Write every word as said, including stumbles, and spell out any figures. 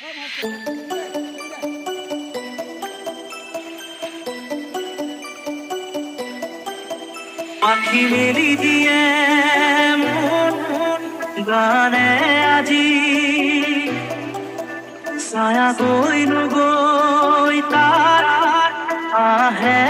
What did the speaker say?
আখি মেলি দিয়ে মন গানে আজি ছায়া গৈ নগৈ তাৰ আহে